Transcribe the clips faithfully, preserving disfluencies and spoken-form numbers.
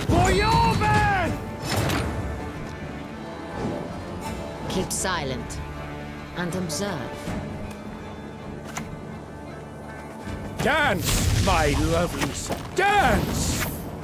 For your men! Keep silent and observe. Dance, my lovelies, dance!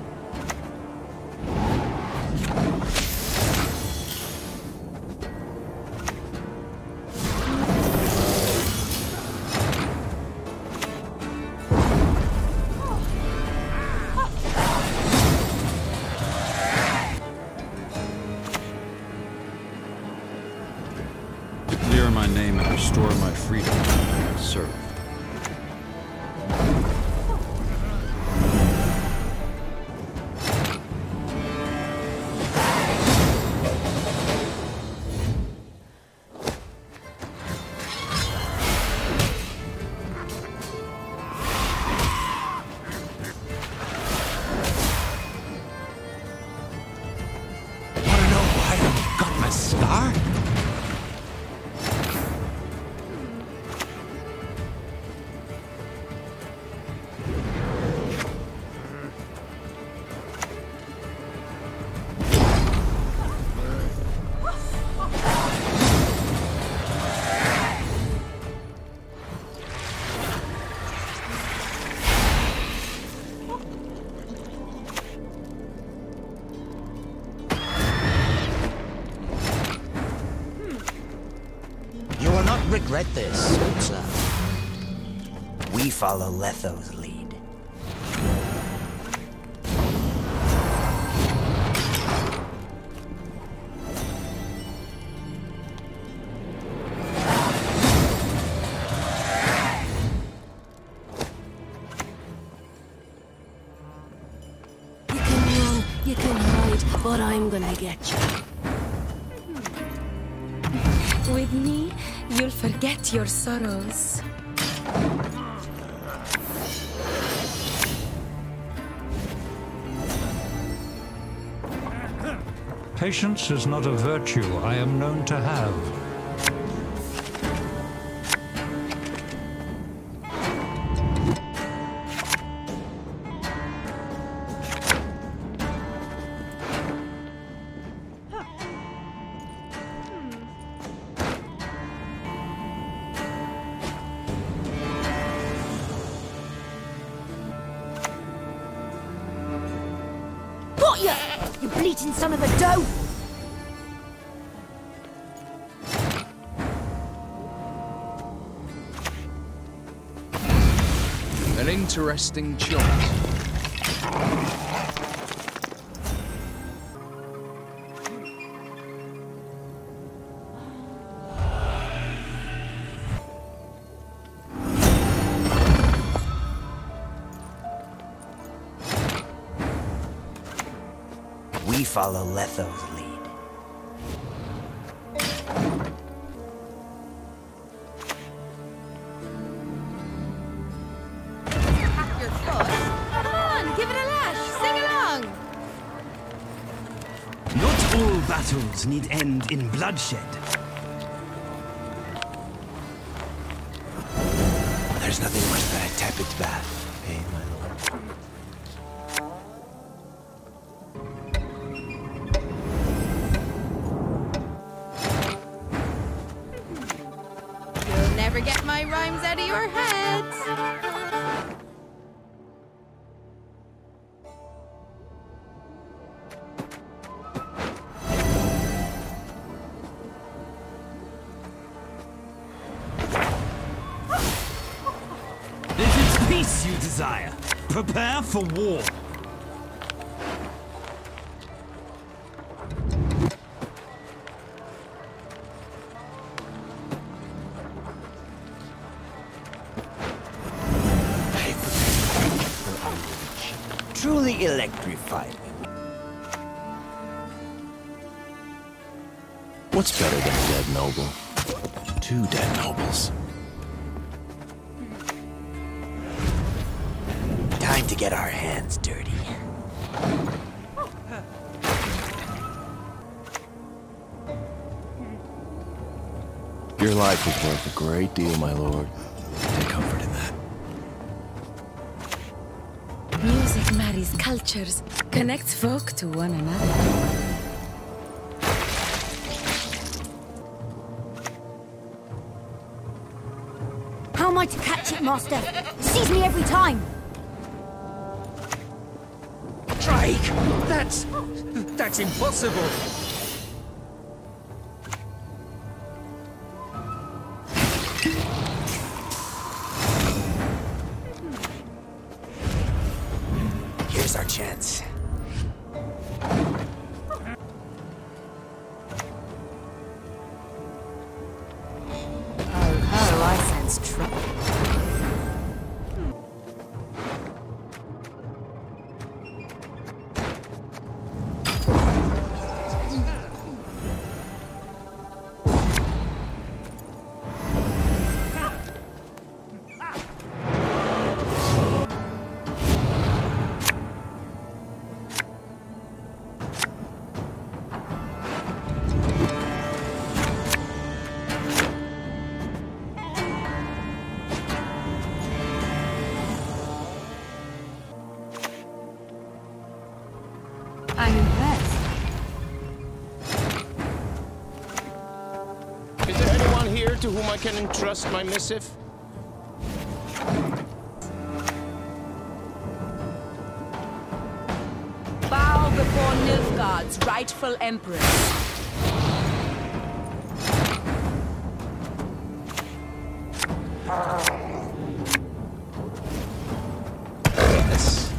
Clear my name and restore my freedom. Serve. Wanna know why I got my scar? You will not regret this, sir. We follow Letho's lead. You can run, you can hide, but I'm gonna get you. With me, you'll forget your sorrows. Patience is not a virtue I am known to have. Got ya! You bleating son of a doe! An interesting choice. We follow Letho's lead. Your foot? Come on, give it a lash. Sing along. Not all battles need end in bloodshed. There's nothing worse than a tepid bath, eh, my lord? You'll never get my rhymes out of your head. If it's peace you desire, prepare for war. Truly electrifying. What's better than a dead noble? Two dead nobles. Time to get our hands dirty. Your life is worth a great deal, my lord. Take comfort in that. Music marries cultures, connects folk to one another. How am I to catch it, Master? Sees me every time. Drake! That's... that's impossible! Here's our chance. Oh, oh, I sense trouble. I'm impressed. Is there anyone here to whom I can entrust my missive? Bow before Nilfgaard's rightful empress. Yes.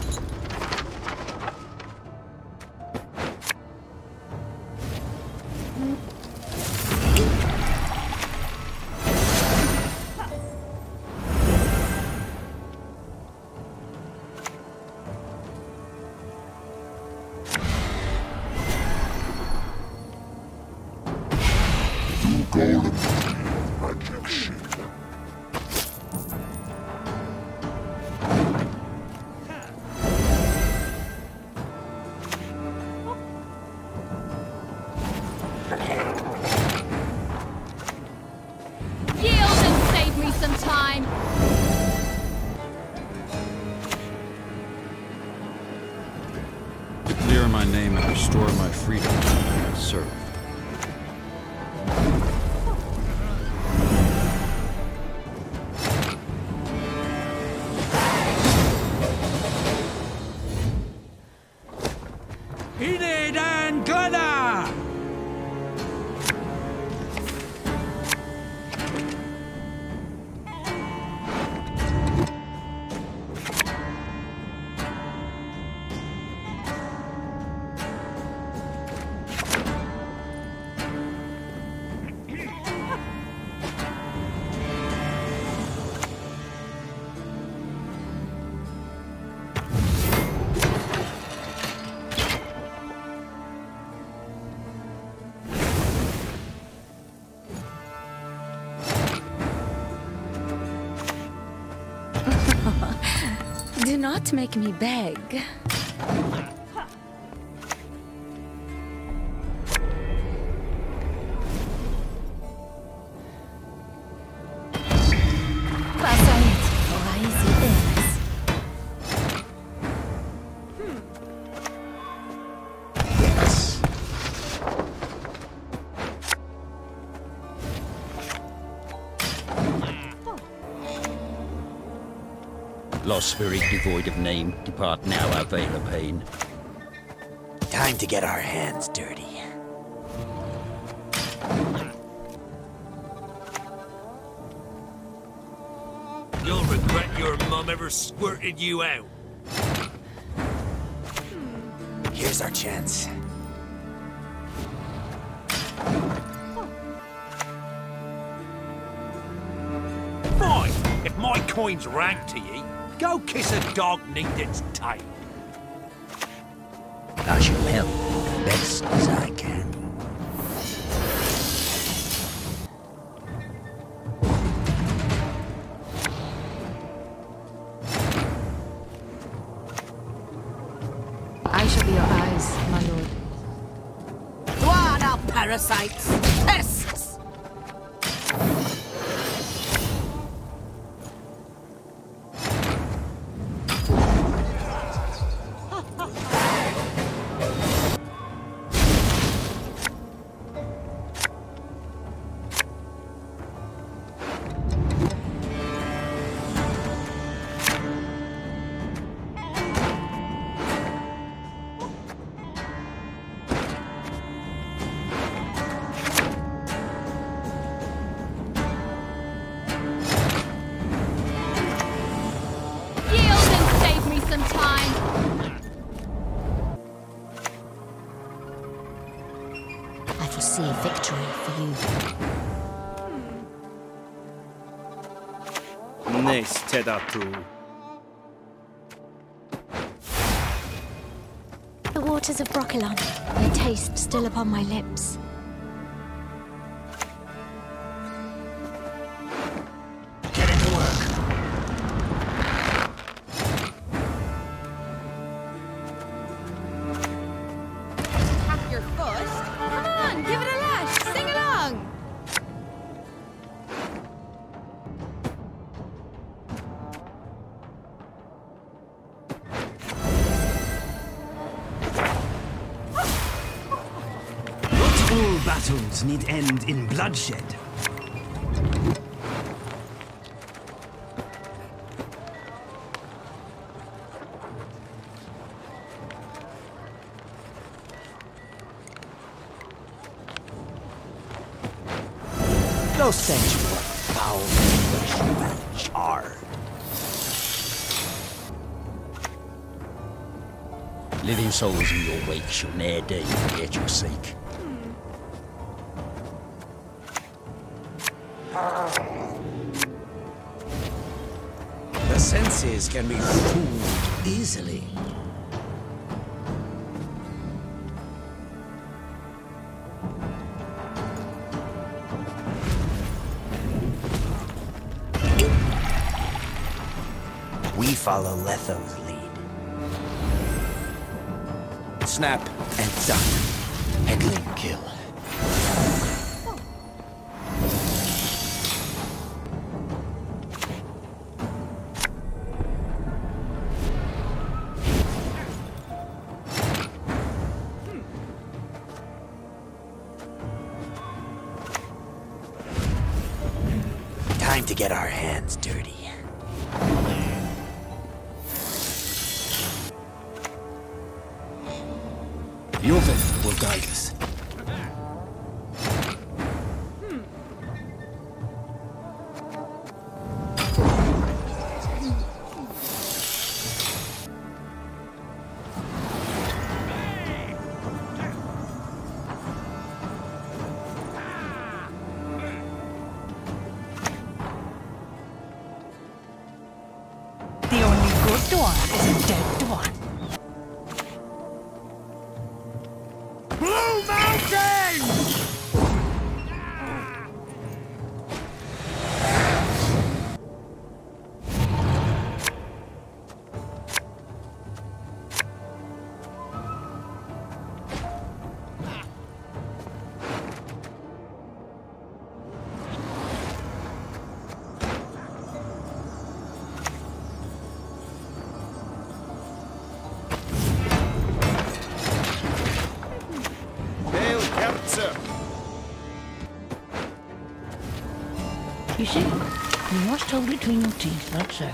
Yield and save me some time. To clear my name and restore my freedom, serve. Enid and Glenna! Do not make me beg. Pasait por ahí si eres. Yes. Lost spirit devoid of name, depart now our veil of pain. Time to get our hands dirty. You'll regret your mum ever squirted you out. Here's our chance. Fine, if my coin's rank to ye, go kiss a dog neath its tail. I shall help best as I can. I shall be your eyes, my lord. What are parasites? Pests! easy victory for you. Nice Tedatu. The waters of Broccolon, their taste still upon my lips. Get into work. Tap your foot. Come on, give it a lash. Sing along. Not all battles need end in bloodshed. No sensual foul flesh you charred. Living souls in your wake shall ne'er dare you forget your sake. The senses can be fooled easily. We follow Letho's lead. Snap and duck. Heckling kill. Time to get our hands dirty. Your faith will guide us. The only good dwarf is a dead dwarf. Blue Mountain! You see, you must hold between your teeth, like so.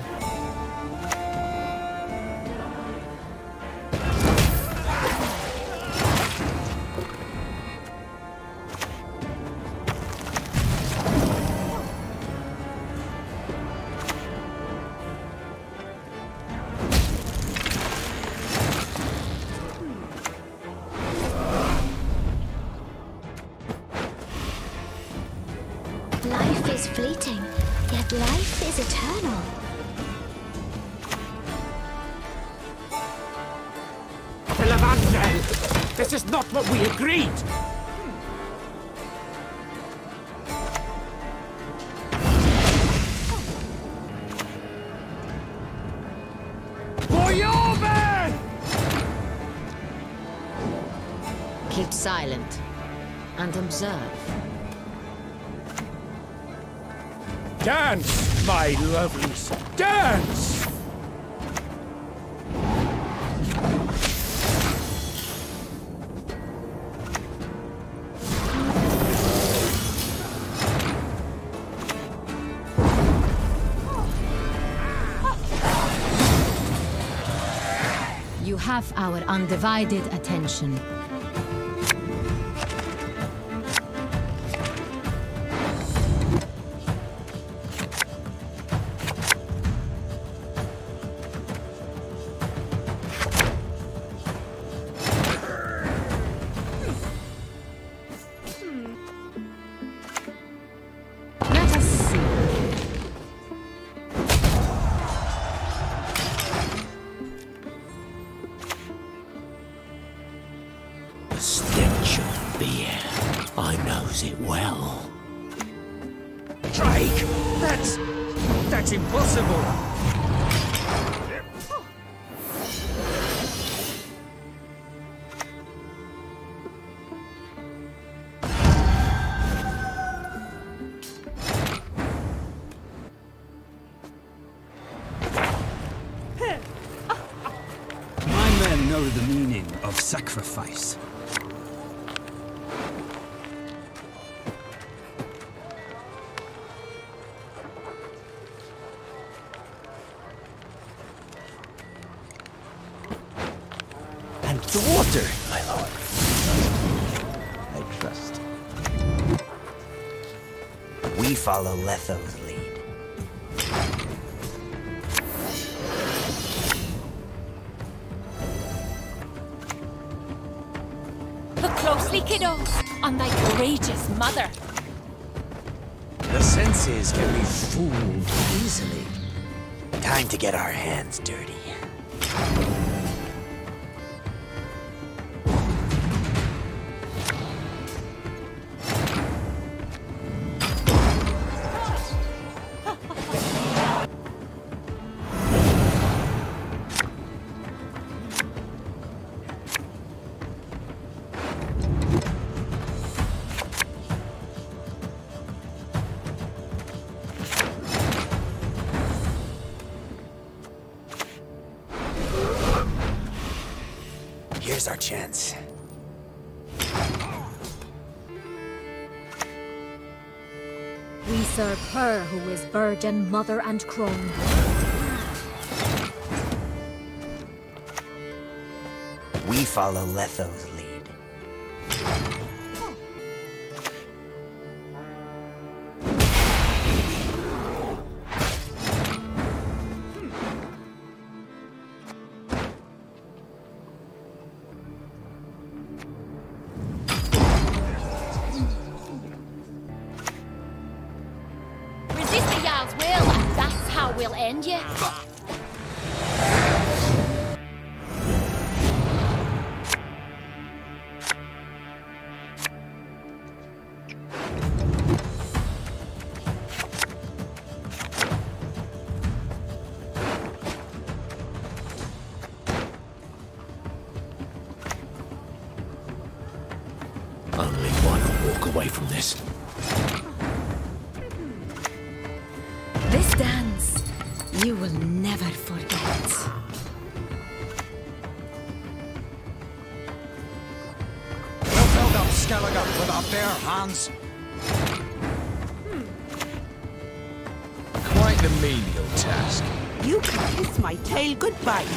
Life is fleeting, yet life is eternal. Televangel! This is not what we agreed! For your men! Keep silent and observe. Dance, my lovelies! Dance! You have our undivided attention. stench of beer. I knows it well. Drake! That's... that's impossible! My men know the meaning of sacrifice. The water, my lord. I trust. We follow Letho's lead. Look closely, kiddos, on thy courageous mother. The senses can be fooled easily. Time to get our hands dirty. Here's our chance. We serve her who is virgin, mother, and crone. We follow Letho's lead. Resist the Jarl's will, and that's how we'll end you. Only one will walk away from this. This dance, you will never forget. We'll build up Skellige with our bare hands. Quite the menial task. You can kiss my tail goodbye.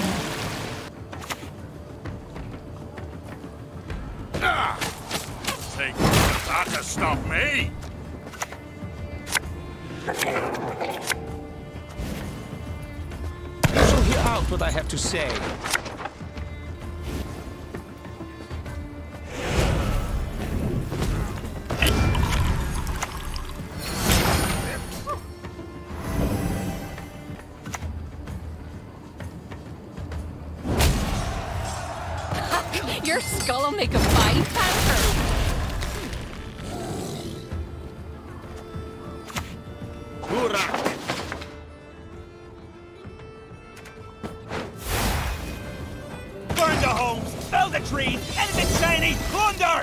Ah! Think that to stop me? You shall hear out what I have to say. Your skull will make a fine panther. Hoorah! Burn the homes, fell the trees, anything shiny, plunder!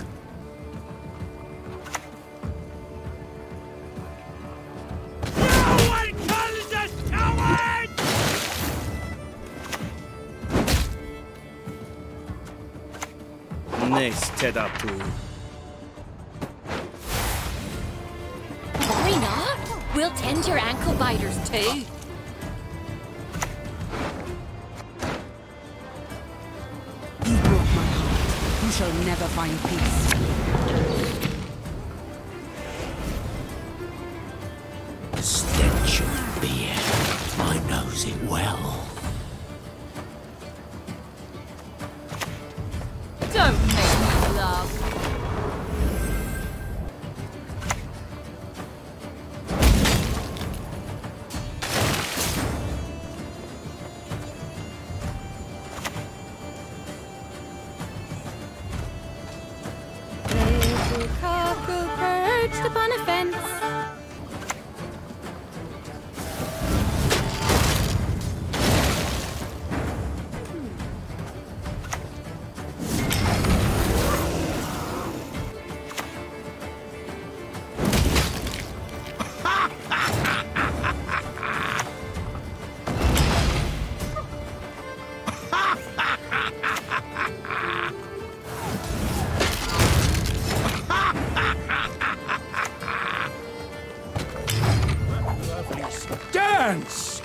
No one calls us cowards! Nice, Teda too. Worry not. We'll tend your ankle biters too. You broke my heart. You shall never find peace. The stench of beer. I knows it well. Don't make me laugh. little cockle perched upon a fence. Dance!